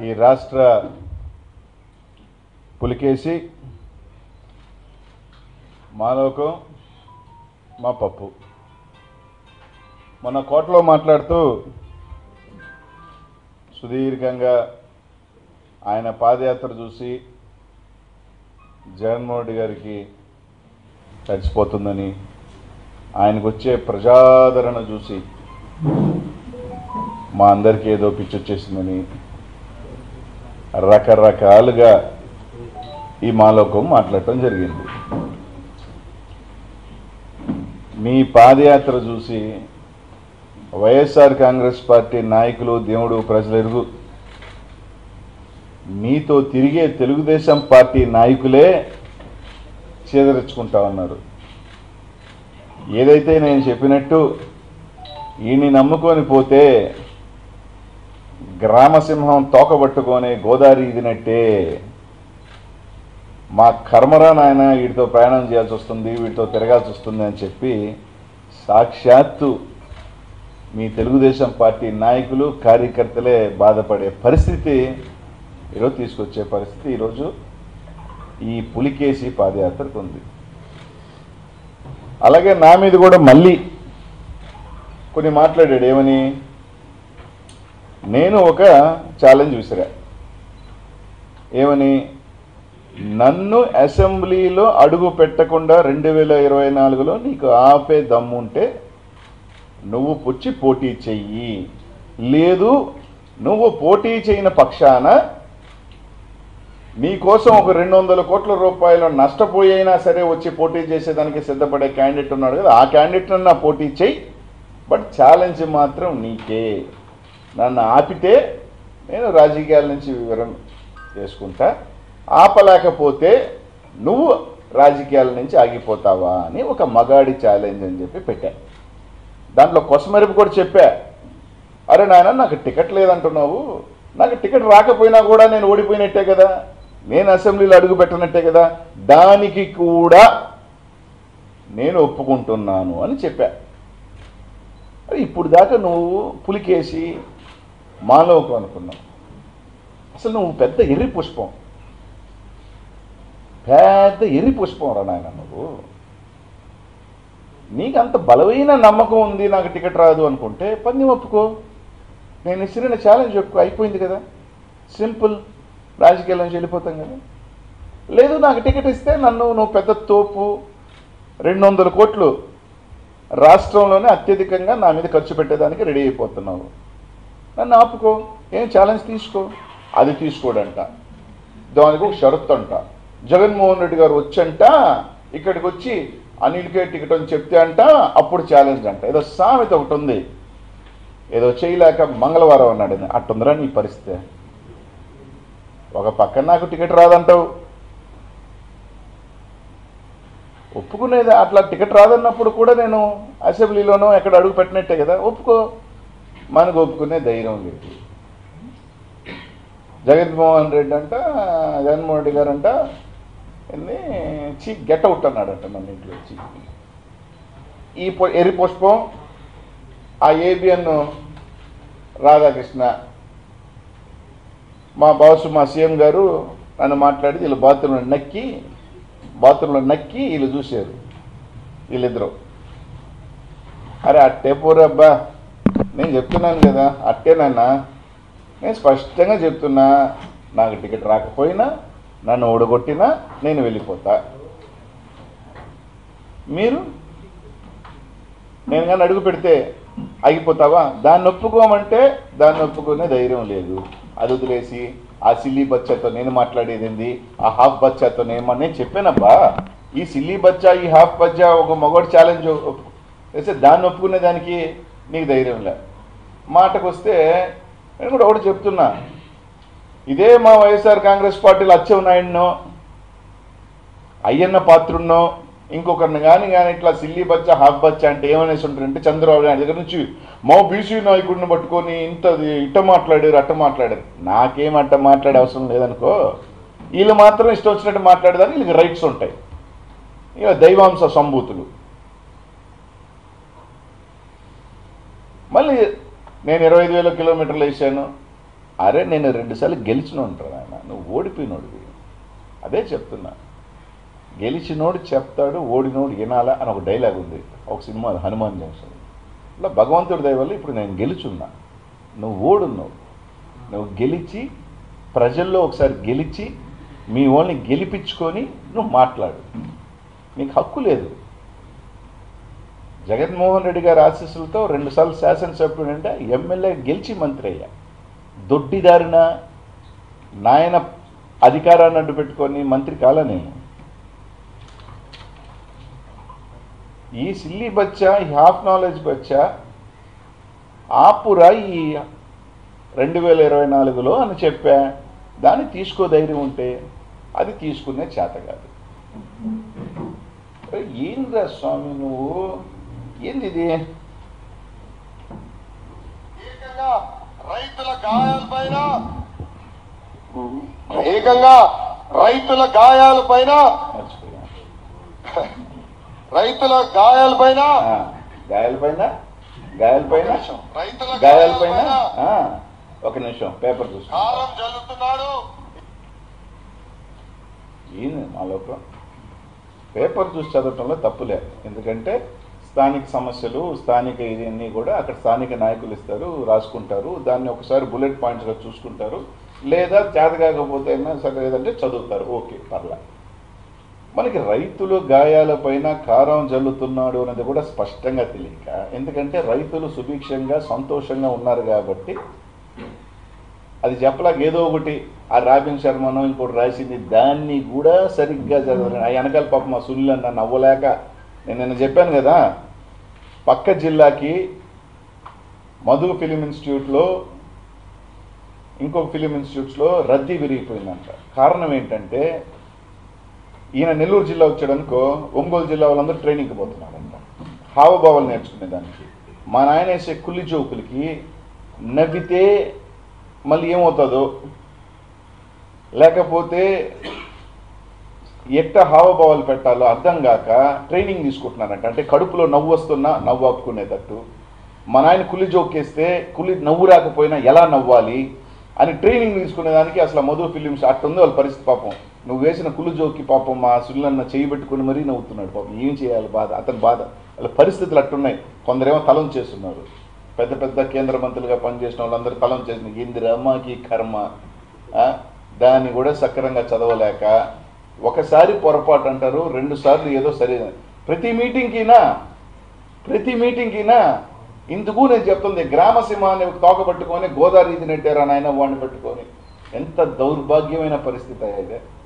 ఈ రాష్ట్ర పులికేసి మాలోకం మా పప్పు మన కోటలో మాట్లాడుతూ సుదీర్ఘంగా ఆయన పాదయాత్ర చూసి జగన్మోహన్ రెడ్డి గారికి తడిసిపోతుందని ఆయనకు వచ్చే ప్రజాదరణ చూసి మా అందరికీ ఏదో పిచ్చొచ్చేసిందని రకరకాలుగా ఈ మాలోకం మాట్లాడటం జరిగింది. మీ పాదయాత్ర చూసి వైఎస్ఆర్ కాంగ్రెస్ పార్టీ నాయకులు దేవుడు ప్రజలెరుగు మీతో తిరిగే తెలుగుదేశం పార్టీ నాయకులే చేదరించుకుంటా ఉన్నారు. ఏదైతే నేను చెప్పినట్టు ఈయన్ని నమ్ముకొని పోతే గ్రామసింహం తోకబట్టుకొని గోదావరి ఇదినట్టే మా కర్మరా నాయన వీటితో ప్రయాణం చేయాల్సి వస్తుంది, వీటితో తిరగాల్సి వస్తుంది అని చెప్పి సాక్షాత్తు మీ తెలుగుదేశం పార్టీ నాయకులు కార్యకర్తలే బాధపడే పరిస్థితి ఈరోజు తీసుకొచ్చే పరిస్థితి ఈరోజు ఈ పులికేసి పాదయాత్రకు ఉంది. అలాగే నా మీద కూడా మళ్ళీ కొన్ని మాట్లాడాడు. ఏమని? నేను ఒక ఛాలెంజ్ విసిరా. ఏమని? నన్ను అసెంబ్లీలో అడుగు పెట్టకుండా 2024లో నీకు ఆపే దమ్ముంటే నువ్వు పుచ్చి పోటీ చెయ్యి, లేదు నువ్వు పోటీ చేయని పక్షాన నీకోసం ఒక 200 కోట్ల రూపాయలు నష్టపోయినా సరే వచ్చి పోటీ చేసేదానికి సిద్ధపడే క్యాండిడేట్ ఉన్నాడు కదా, ఆ క్యాండిడేట్ నా పోటీ చెయ్యి, బట్ ఛాలెంజ్ మాత్రం నీకే. నన్ను ఆపితే నేను రాజకీయాల నుంచి వివరం చేసుకుంటా, ఆపలేకపోతే నువ్వు రాజకీయాల నుంచి ఆగిపోతావా అని ఒక మగాడి ఛాలెంజ్ అని చెప్పి పెట్టా. దాంట్లో కొసమెరుపు కూడా చెప్పా. అరే నాయన, నాకు టికెట్ లేదంటున్నావు, నాకు టికెట్ రాకపోయినా కూడా నేను ఓడిపోయినట్టే కదా, నేను అసెంబ్లీలో అడుగు పెట్టినట్టే కదా, దానికి కూడా నేను ఒప్పుకుంటున్నాను అని చెప్పా. అరే ఇప్పుడు దాకా నువ్వు పులికేసి మాలోకం అనుకున్నావు. అసలు నువ్వు పెద్ద ఎర్రి పుష్పం, పెద్ద ఎర్రి పుష్పం రా నాయన. నువ్వు నీకు అంత బలమైన నమ్మకం ఉంది నాకు టికెట్ రాదు అనుకుంటే పని ఒప్పుకో, నేను ఇచ్చిన ఛాలెంజ్ ఒప్పుకో, అయిపోయింది కదా, సింపుల్, రాజకీయాల నుంచి వెళ్ళిపోతాం కదా. లేదు నాకు టికెట్ ఇస్తే నువ్వు పెద్ద తోపు, 200 కోట్లు రాష్ట్రంలోనే అత్యధికంగా నా మీద ఖర్చు పెట్టేదానికి రెడీ అయిపోతున్నావు, నన్ను ఆపుకో, ఏం ఛాలెంజ్ తీసుకో. అది తీసుకోడంట, దానికి ఒక షరతు అంట. జగన్మోహన్ రెడ్డి గారు వచ్చంట ఇక్కడికి వచ్చి అనిల్కే టికెట్ అని చెప్తే అంట అప్పుడు ఛాలెంజ్ అంట. ఏదో సామెత ఒకటి ఉంది, ఏదో చేయలేక మంగళవారం అన్నాడు, అట్టుందిరా నీ పరిస్థితి. ఒక పక్కన నాకు టికెట్ రాదంటావు, ఒప్పుకునేది. అట్లా టికెట్ రాదన్నప్పుడు కూడా నేను అసెంబ్లీలోనో ఎక్కడ అడుగు పెట్టినట్టే కదా, ఒప్పుకో. మనకు ఒప్పుకునే ధైర్యం లేదు. జగన్మోహన్ రెడ్డి గారు అంట చీఫ్ గెట్ అవుట్ అన్నాడంట మన ఇంట్లో. ఈ ఎర్రి పుష్పం ఆ ఏబిఎన్ రాధాకృష్ణ మా బాసు మా సీఎం గారు నన్ను మాట్లాడి వీళ్ళు బాత్రూంలో నక్కి వీళ్ళు చూశారు వీళ్ళిద్దరూ. అరే అట్టే పోరబ్బా, నేను చెప్తున్నాను కదా, అట్టేనన్నా, నేను స్పష్టంగా చెప్తున్నా, నాకు టికెట్ రాకపోయినా నన్ను ఓడగొట్టినా నేను వెళ్ళిపోతా. మీరు నేను కానీ అడుగు పెడితే ఆగిపోతావా? దాన్ని ఒప్పుకోమంటే దాన్ని ఒప్పుకునే ధైర్యం లేదు. అది వదిలేసి ఆ సిల్లీ బచ్చాతో నేను మాట్లాడేది ఏంది, ఆ హాఫ్ బచ్చాతో నేను చెప్పానబ్బా, ఈ సిల్లీ బచ్చా ఈ హాఫ్ బచ్చా ఒక మగవాడు ఛాలెంజ్ వేస్తే దాన్ని ఒప్పుకునే దానికి నీకు ధైర్యం లే. మాటకు వస్తే నేను కూడా ఒకటి చెప్తున్నా, ఇదే మా వైఎస్ఆర్ కాంగ్రెస్ పార్టీలో అచ్చెన్నాయుడునో అయ్యన్న పాత్రున్నో ఇంకొకరిని కానీ ఇట్లా సిల్లీ బచ్చా హాఫ్ బచ్చా అంటే ఏమనేసి ఉంటారంటే చంద్రబాబు నాయుడు దగ్గర నుంచి మా బీసీ నాయకుడిని పట్టుకొని ఇట్ట మాట్లాడారు. నాకేం అట్ట మాట్లాడే అవసరం లేదనుకో, వీళ్ళు మాత్రం ఇష్టం వచ్చినట్టు మాట్లాడేదానికి వీళ్ళకి రైట్స్ ఉంటాయి. ఇక దైవాంశ సంభూతులు. మళ్ళీ నేను 25,000 కిలోమీటర్లు వేసాను, అరే నేను 2 సార్లు గెలిచిన ఉంటాను ఆయన, నువ్వు ఓడిపోయినోడివి. అదే చెప్తున్నా, గెలిచినోడు చెప్తాడు, ఓడినోడు వినాలా అని ఒక డైలాగ్ ఉంది ఒక సినిమా, హనుమాన్ జంక్షన్. ఇలా భగవంతుడి దయ వల్ల ఇప్పుడు నేను గెలుచున్నా, నువ్వు ఓడున్నావు. నువ్వు గెలిచి ప్రజల్లో ఒకసారి గెలిచి మీ వాళ్ళని గెలిపించుకొని నువ్వు మాట్లాడు. నీకు హక్కు లేదు. జగన్మోహన్ రెడ్డి గారి ఆశీస్సులతో 2 సార్లు శాసనసభ్యుడు అంటే ఎమ్మెల్యే గెలిచి మంత్రి అయ్యా. దొడ్డిదారిన నాయన అధికారాన్ని అడ్డు పెట్టుకొని మంత్రి కాలా నేను. ఈ సిల్లీ బచ్చా, ఈ హాఫ్ నాలెడ్జ్ బచ్చా ఆపురా ఈ 2024లో అని చెప్పా. దాన్ని తీసుకో ధైర్యం ఉంటే, అది తీసుకునే చేత కాదు. ఏంద్రా స్వామి నువ్వు, ఏంది ఇది? రైతుల గాయాలపైన ఏకంగా రైతుల గాయాలపైన రైతుల గాయాలపైన ఒక నిమిషం పేపర్ చూసి జల్లుతున్నాడు. ఏంది మా లోపల పేపర్ చూసి చదవటంలో తప్పులే. ఎందుకంటే స్థానిక సమస్యలు, స్థానిక ఇవన్నీ కూడా అక్కడ స్థానిక నాయకులు ఇస్తారు, రాసుకుంటారు. దాన్ని ఒకసారి బుల్లెట్ పాయింట్స్గా చూసుకుంటారు. లేదా చేత కాకపోతే అయినా సరే లేదంటే చదువుతారు. ఓకే, పర్లా. మనకి రైతులు గాయాలపైన కారం జల్లుతున్నాడు అనేది కూడా స్పష్టంగా తెలియక, ఎందుకంటే రైతులు సుభిక్షంగా సంతోషంగా ఉన్నారు కాబట్టి అది చెప్పలేక ఏదో ఒకటి ఆ రాబిన్ శర్మనో ఇంకోటి రాసింది, దాన్ని కూడా సరిగ్గా చదవలేదు. ఆ వెనకాల పాప మా సునీల్ అన్న నవ్వలేక, నేను నిన్న చెప్పాను కదా, పక్క జిల్లాకి మధు ఫిలిం ఇన్స్టిట్యూట్లో ఇంకొక ఫిలిం ఇన్స్టిట్యూట్స్లో రద్దీ విరిగిపోయిందంట. కారణం ఏంటంటే ఈయన నెల్లూరు జిల్లా వచ్చాడనుకో, ఒంగోలు జిల్లా వాళ్ళందరూ ట్రైనింగ్కి పోతున్నారంట హావభావాలు నేర్చుకునేదానికి. మా నాయన వేసే కుల్లి జోకులకి నవ్వితే మళ్ళీ ఏమవుతుందో, లేకపోతే ఎట్ట హావభావాలు పెట్టాలో అర్థం కాక ట్రైనింగ్ తీసుకుంటున్నారంట. అంటే కడుపులో నవ్వు వస్తున్నా నవ్వు ఆపుకునేటట్టు. మా నాయన కులి జోకేస్తే కులి నవ్వు రాకపోయినా ఎలా నవ్వాలి అని ట్రైనింగ్ తీసుకునేదానికి అసలు మధు ఫిలిమ్స్ అట్టుంది వాళ్ళ పరిస్థితి. పాపం నువ్వు వేసిన కులు జోకి పాపం మా సుల్లన్న చేయి పెట్టుకుని మరీ నవ్వుతున్నాడు. పాపం ఏం చేయాలి, బాధ, అతని బాధ. వాళ్ళ పరిస్థితులు అట్టున్నాయి. కొందరేమో తలం చేస్తున్నారు, పెద్ద పెద్ద కేంద్ర మంత్రులుగా పనిచేసిన వాళ్ళందరూ తలం చేసిన ఇందిరమ్మకి కర్మ. దాన్ని కూడా సక్రమంగా చదవలేక ఒకసారి పొరపాటు అంటారు, 2 సార్లు ఏదో సరే. ప్రతి మీటింగ్కినా ఇందుకు నేను చెప్తుంది, గ్రామసీమాన్ని తోకబట్టుకొని గోదావరి ఇది నెట్టారా నాయన వాడిని పెట్టుకొని. ఎంత దౌర్భాగ్యమైన పరిస్థితి అయ్యేదే.